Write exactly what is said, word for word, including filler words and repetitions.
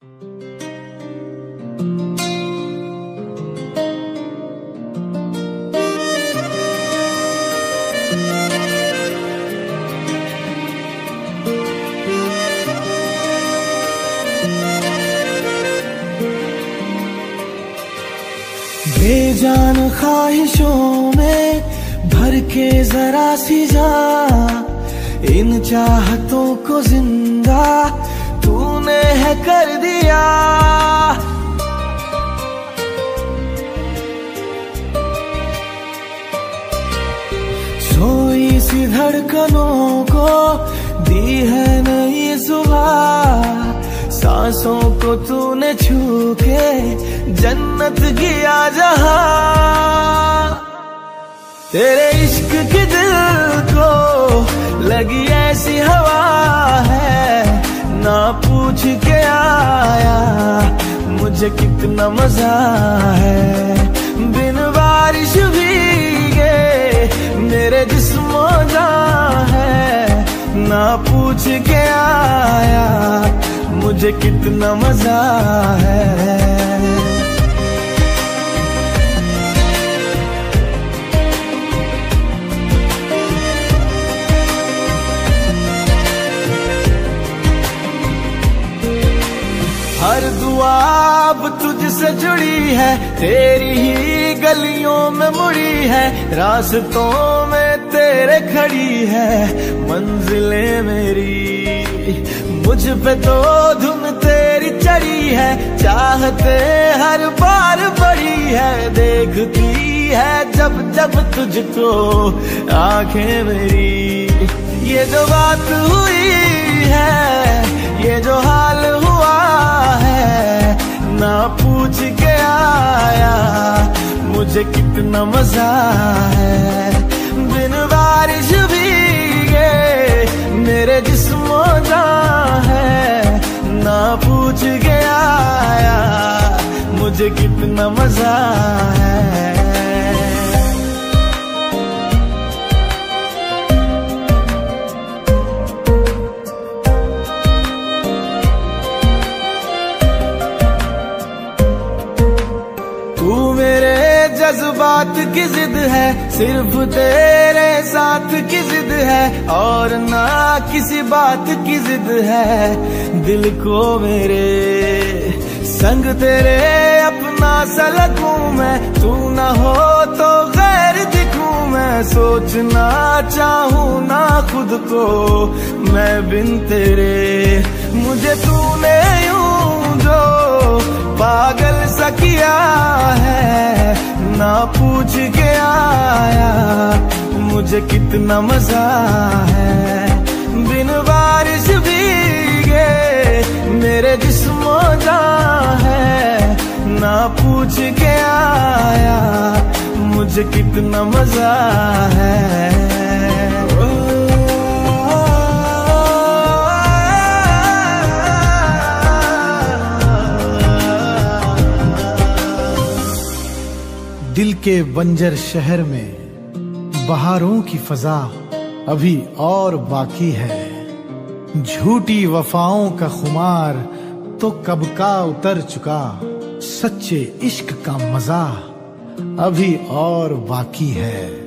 बेजान ख्वाहिशों में भर के जरा सी जा, इन चाहतों को जिंदा तूने है कर दिया। सोई सी धड़कनों को दी है नई सुबह, सांसों को तूने छू के जन्नत किया जहां। तेरे इश्क की दिल को लगी ऐसी हवा है, ना पूछ के आया मुझे कितना मजा है। बिन बारिश भीगे मेरे जिस्मों जान है, ना पूछ के आया मुझे कितना मजा है। हर दुआ अब तुझसे जुड़ी है, तेरी ही गलियों में मुड़ी है, रास्तों में तेरे खड़ी है मंजिलें मेरी। मुझ पे तो धुन तेरी चढ़ी है, चाहते हर बार बड़ी है, देखती है जब जब तुझको आंखें मेरी। ये जो बात हुई है, ये जो हाल हुआ है, ना पूछ के आया मुझे कितना मजा है। बिन बारिश भीगे मेरे जिस्मों जान है, ना पूछ के आया मुझे कितना मजा है। तू मेरे जज्बात की जिद है, सिर्फ तेरे साथ की जिद है, और ना किसी बात की जिद है। दिल को मेरे संग तेरे अपना सा लगूं मैं, तू ना हो तो गैर दिखूं मैं। सोचना चाहूं ना खुद को मैं बिन तेरे, मुझे तूने यूं जो पागल सा किया है, ना पूछ के आया मुझे कितना मजा है। बिन बारिश भीगे मेरे जिस्मों जान है, ना पूछ के आया मुझे कितना मजा है। दिल के बंजर शहर में बहारों की फजा अभी और बाकी है, झूठी वफाओं का खुमार तो कब का उतर चुका, सच्चे इश्क का मजा अभी और बाकी है।